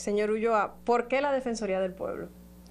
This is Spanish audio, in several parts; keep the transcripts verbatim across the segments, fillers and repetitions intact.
Señor Ulloa, ¿por qué la Defensoría del Pueblo?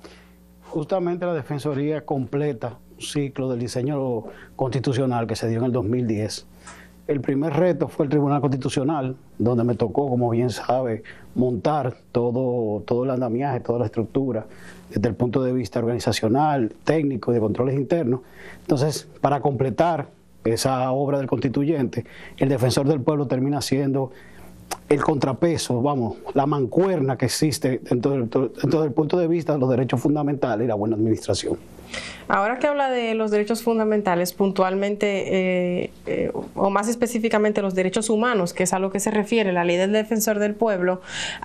Justamente la Defensoría completa un ciclo del diseño constitucional que se dio en el dos mil diez. El primer reto fue el Tribunal Constitucional, donde me tocó, como bien sabe, montar todo, todo el andamiaje, toda la estructura, desde el punto de vista organizacional, técnico y de controles internos. Entonces, para completar esa obra del constituyente, el Defensor del Pueblo termina siendo el contrapeso, vamos, la mancuerna que existe dentro del, dentro del punto de vista de los derechos fundamentales y la buena administración. Ahora que habla de los derechos fundamentales, puntualmente, eh, eh, o más específicamente los derechos humanos, que es a lo que se refiere la ley del Defensor del Pueblo,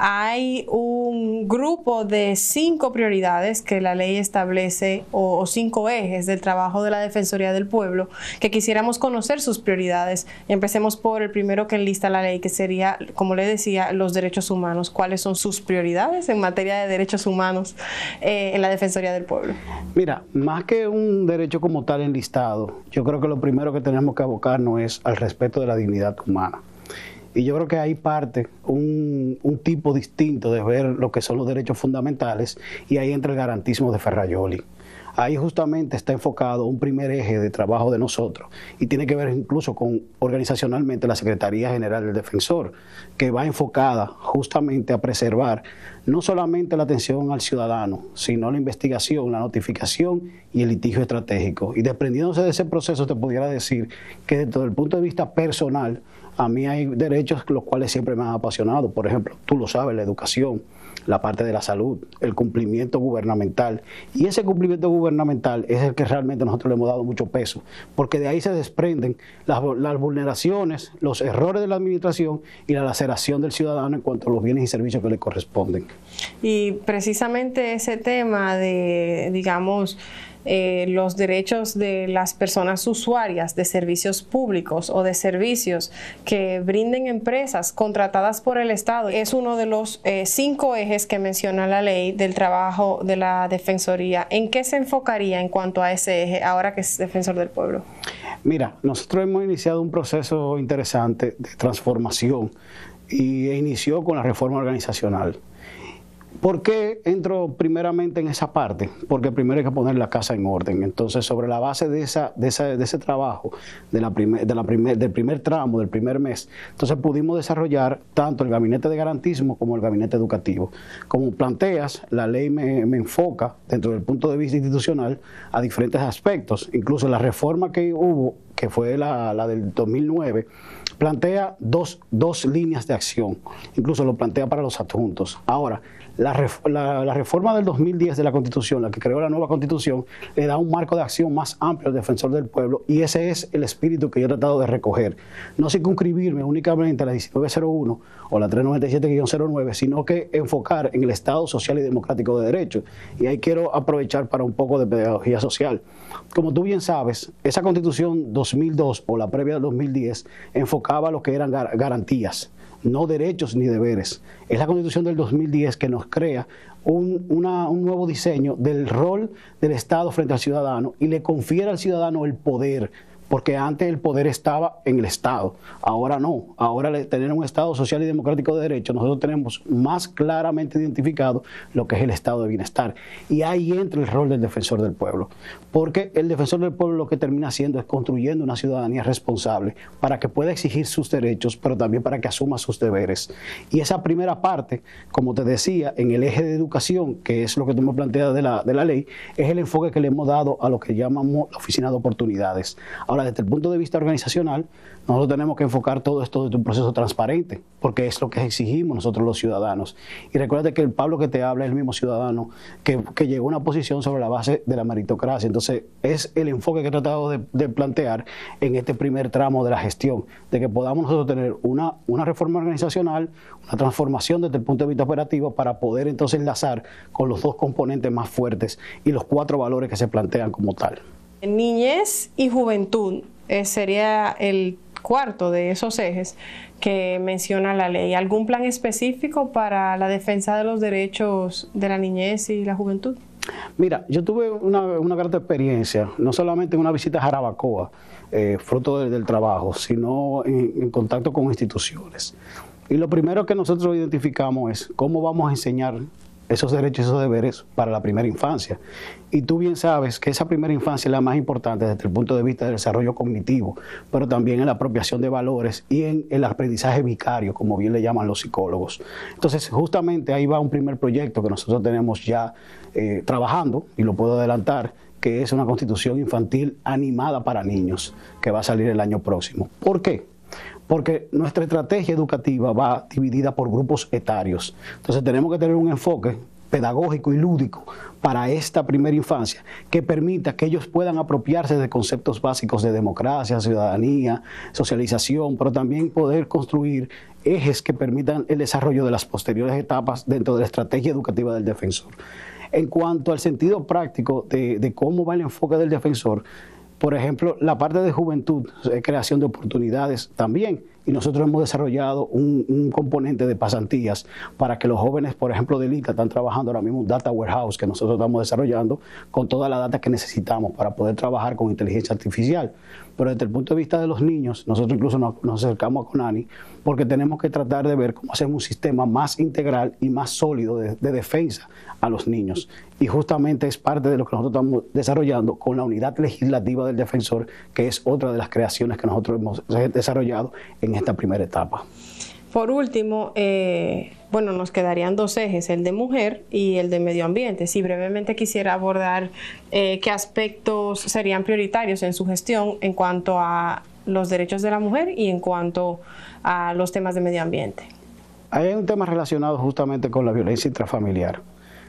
hay un grupo de cinco prioridades que la ley establece, o, o cinco ejes del trabajo de la Defensoría del Pueblo, que quisiéramos conocer sus prioridades. Empecemos por el primero que enlista la ley, que sería, como le decía, los derechos humanos. ¿Cuáles son sus prioridades en materia de derechos humanos eh, en la Defensoría del Pueblo? Mira, más que un derecho como tal enlistado, yo creo que lo primero que tenemos que abocarnos es al respeto de la dignidad humana. Y yo creo que ahí parte un, un tipo distinto de ver lo que son los derechos fundamentales, y ahí entra el garantismo de Ferrajoli. Ahí justamente está enfocado un primer eje de trabajo de nosotros, y tiene que ver incluso con organizacionalmente la Secretaría General del Defensor, que va enfocada justamente a preservar no solamente la atención al ciudadano, sino la investigación, la notificación y el litigio estratégico. Y desprendiéndose de ese proceso, te pudiera decir que desde el punto de vista personal, a mí hay derechos los cuales siempre me han apasionado. Por ejemplo, tú lo sabes, la educación, la parte de la salud, el cumplimiento gubernamental. Y ese cumplimiento gubernamental es el que realmente nosotros le hemos dado mucho peso, porque de ahí se desprenden las, las vulneraciones, los errores de la administración y la laceración del ciudadano en cuanto a los bienes y servicios que le corresponden. Y precisamente ese tema de, digamos, Eh, los derechos de las personas usuarias de servicios públicos o de servicios que brinden empresas contratadas por el Estado es uno de los eh, cinco ejes que menciona la ley del trabajo de la Defensoría. ¿En qué se enfocaría en cuanto a ese eje ahora que es Defensor del Pueblo? Mira, nosotros hemos iniciado un proceso interesante de transformación y inició con la reforma organizacional. ¿Por qué entro primeramente en esa parte? Porque primero hay que poner la casa en orden. Entonces, sobre la base de, esa, de, esa, de ese trabajo, de la primer, de la primer, del primer tramo, del primer mes, entonces pudimos desarrollar tanto el gabinete de garantismo como el gabinete educativo. Como planteas, la ley me, me enfoca, dentro del punto de vista institucional, a diferentes aspectos. Incluso la reforma que hubo, que fue la, la del dos mil nueve, plantea dos, dos líneas de acción. Incluso lo plantea para los adjuntos. Ahora, La, la, la reforma del dos mil diez de la Constitución, la que creó la nueva Constitución, le da un marco de acción más amplio al Defensor del Pueblo, y ese es el espíritu que yo he tratado de recoger. No circunscribirme únicamente a la diecinueve cero uno o la trescientos noventa y siete guion cero nueve, sino que enfocar en el Estado social y democrático de derecho. Y ahí quiero aprovechar para un poco de pedagogía social. Como tú bien sabes, esa Constitución dos mil dos o la previa del dos mil diez enfocaba lo que eran gar garantías, no derechos ni deberes. Es la Constitución del dos mil diez que nos crea un, una, un nuevo diseño del rol del Estado frente al ciudadano y le confiere al ciudadano el poder, porque antes el poder estaba en el Estado, ahora no. Ahora, al tener un Estado social y democrático de derecho, nosotros tenemos más claramente identificado lo que es el estado de bienestar. Y ahí entra el rol del Defensor del Pueblo, porque el Defensor del Pueblo lo que termina haciendo es construyendo una ciudadanía responsable para que pueda exigir sus derechos, pero también para que asuma sus deberes. Y esa primera parte, como te decía, en el eje de educación, que es lo que tú me planteas de la, de la ley, es el enfoque que le hemos dado a lo que llamamos la oficina de oportunidades. Ahora, desde el punto de vista organizacional, nosotros tenemos que enfocar todo esto desde un proceso transparente, porque es lo que exigimos nosotros los ciudadanos. Y recuerda que el Pablo que te habla es el mismo ciudadano que, que llegó a una posición sobre la base de la meritocracia. Entonces, es el enfoque que he tratado de, de plantear en este primer tramo de la gestión, de que podamos nosotros tener una, una reforma organizacional, una transformación desde el punto de vista operativo, para poder entonces enlazar con los dos componentes más fuertes y los cuatro valores que se plantean como tal. Niñez y juventud eh, sería el cuarto de esos ejes que menciona la ley. ¿Algún plan específico para la defensa de los derechos de la niñez y la juventud? Mira, yo tuve una, una gran experiencia, no solamente en una visita a Jarabacoa, eh, fruto de, del trabajo, sino en, en contacto con instituciones. Y lo primero que nosotros identificamos es cómo vamos a enseñar esos derechos y esos deberes para la primera infancia. Y tú bien sabes que esa primera infancia es la más importante desde el punto de vista del desarrollo cognitivo, pero también en la apropiación de valores y en el aprendizaje vicario, como bien le llaman los psicólogos. Entonces, justamente ahí va un primer proyecto que nosotros tenemos ya eh, trabajando, y lo puedo adelantar, que es una constitución infantil animada para niños, que va a salir el año próximo. ¿Por qué? Porque nuestra estrategia educativa va dividida por grupos etarios. Entonces tenemos que tener un enfoque pedagógico y lúdico para esta primera infancia que permita que ellos puedan apropiarse de conceptos básicos de democracia, ciudadanía, socialización, pero también poder construir ejes que permitan el desarrollo de las posteriores etapas dentro de la estrategia educativa del defensor. En cuanto al sentido práctico de, de cómo va el enfoque del defensor, por ejemplo, la parte de juventud, creación de oportunidades también. Y nosotros hemos desarrollado un, un componente de pasantías para que los jóvenes, por ejemplo, del I C A, están trabajando ahora mismo un data warehouse que nosotros estamos desarrollando con toda la data que necesitamos para poder trabajar con inteligencia artificial. Pero desde el punto de vista de los niños, nosotros incluso nos, nos acercamos a CONANI porque tenemos que tratar de ver cómo hacer un sistema más integral y más sólido de, de defensa a los niños. Y justamente es parte de lo que nosotros estamos desarrollando con la unidad legislativa del defensor, que es otra de las creaciones que nosotros hemos desarrollado en esta primera etapa. Por último, eh, bueno, nos quedarían dos ejes, el de mujer y el de medio ambiente. Si brevemente quisiera abordar eh, qué aspectos serían prioritarios en su gestión en cuanto a los derechos de la mujer y en cuanto a los temas de medio ambiente. Hay un tema relacionado justamente con la violencia intrafamiliar.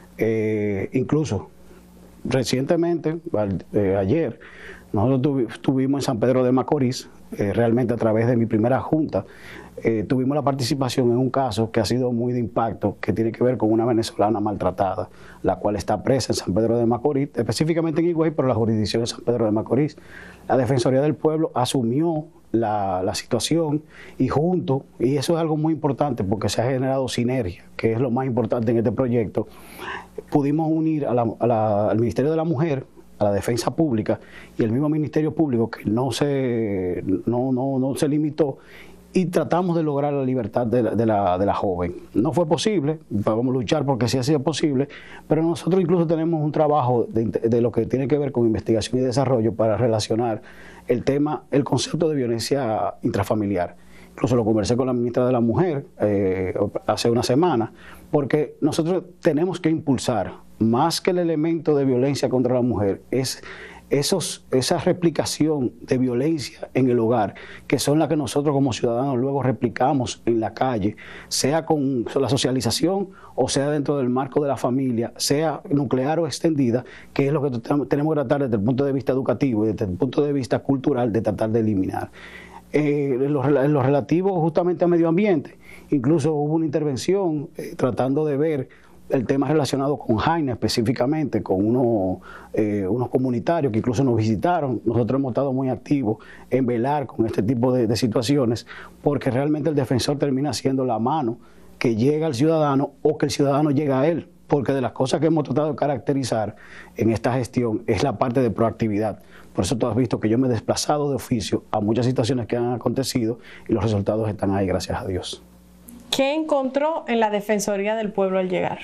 Eh, incluso recientemente, eh, ayer, nosotros estuvimos en San Pedro de Macorís, eh, realmente a través de mi primera junta, eh, tuvimos la participación en un caso que ha sido muy de impacto, que tiene que ver con una venezolana maltratada, la cual está presa en San Pedro de Macorís, específicamente en Higüey, pero la jurisdicción de San Pedro de Macorís. La Defensoría del Pueblo asumió la, la situación y junto, y eso es algo muy importante porque se ha generado sinergia, que es lo más importante en este proyecto, pudimos unir a la, a la, al Ministerio de la Mujer, a la Defensa Pública y el mismo Ministerio Público que no se, no, no, no se limitó, y tratamos de lograr la libertad de la, de, la, de la joven. No fue posible, vamos a luchar porque sí ha sido posible, pero nosotros incluso tenemos un trabajo de, de lo que tiene que ver con investigación y desarrollo para relacionar el tema, el concepto de violencia intrafamiliar. Incluso lo conversé con la ministra de la Mujer eh, hace una semana, porque nosotros tenemos que impulsar, más que el elemento de violencia contra la mujer, es esos, esa replicación de violencia en el hogar, que son las que nosotros como ciudadanos luego replicamos en la calle, sea con la socialización o sea dentro del marco de la familia, sea nuclear o extendida, que es lo que tenemos que tratar desde el punto de vista educativo y desde el punto de vista cultural de tratar de eliminar. Eh, en, lo, en lo relativo justamente a medio ambiente, incluso hubo una intervención eh, tratando de ver el tema relacionado con Jaina específicamente, con uno, eh, unos comunitarios que incluso nos visitaron. Nosotros hemos estado muy activos en velar con este tipo de, de situaciones, porque realmente el defensor termina siendo la mano que llega al ciudadano o que el ciudadano llega a él, porque de las cosas que hemos tratado de caracterizar en esta gestión es la parte de proactividad. Por eso tú has visto que yo me he desplazado de oficio a muchas situaciones que han acontecido y los resultados están ahí, gracias a Dios. ¿Qué encontró en la Defensoría del Pueblo al llegar?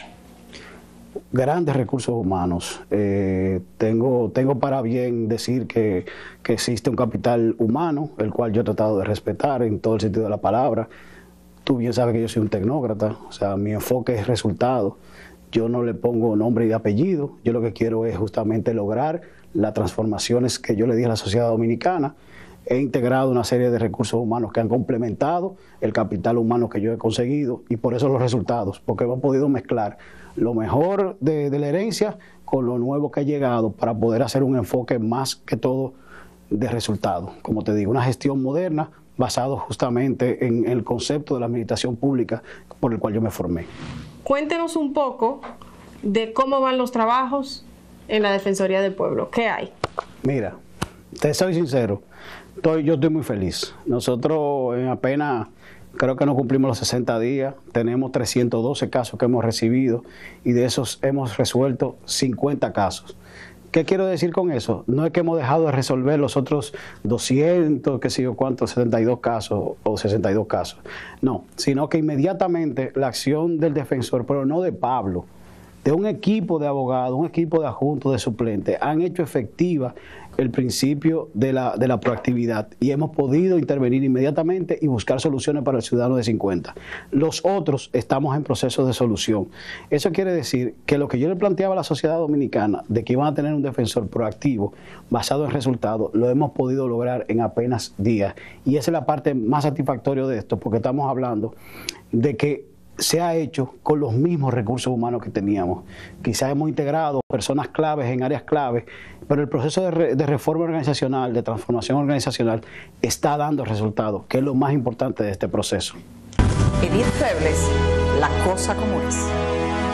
Grandes recursos humanos. Eh, tengo, tengo para bien decir que, que existe un capital humano, el cual yo he tratado de respetar en todo el sentido de la palabra. Tú bien sabes que yo soy un tecnócrata, o sea, mi enfoque es resultado. Yo no le pongo nombre y apellido, yo lo que quiero es justamente lograr las transformaciones que yo le di a la sociedad dominicana. He integrado una serie de recursos humanos que han complementado el capital humano que yo he conseguido y por eso los resultados, porque hemos podido mezclar lo mejor de, de la herencia con lo nuevo que ha llegado para poder hacer un enfoque más que todo de resultado. Como te digo, una gestión moderna basado justamente en el concepto de la administración pública por el cual yo me formé. Cuéntenos un poco de cómo van los trabajos en la Defensoría del Pueblo. ¿Qué hay? Mira, te soy sincero, estoy, yo estoy muy feliz. Nosotros en apenas, creo que no cumplimos los sesenta días, tenemos trescientos doce casos que hemos recibido y de esos hemos resuelto cincuenta casos. ¿Qué quiero decir con eso? No es que hemos dejado de resolver los otros doscientos, qué sé yo cuántos, setenta y dos casos o sesenta y dos casos. No, sino que inmediatamente la acción del defensor, pero no de Pablo, de un equipo de abogados, un equipo de adjuntos, de suplentes, han hecho efectiva el principio de la, de la proactividad y hemos podido intervenir inmediatamente y buscar soluciones para el ciudadano de cincuenta. Los otros estamos en proceso de solución. Eso quiere decir que lo que yo le planteaba a la sociedad dominicana de que iban a tener un defensor proactivo basado en resultados, lo hemos podido lograr en apenas días. Y esa es la parte más satisfactoria de esto, porque estamos hablando de que se ha hecho con los mismos recursos humanos que teníamos. Quizás hemos integrado personas claves en áreas claves, pero el proceso de, re, de reforma organizacional, de transformación organizacional, está dando resultados, que es lo más importante de este proceso. Edith Febles, La Cosa Como Es.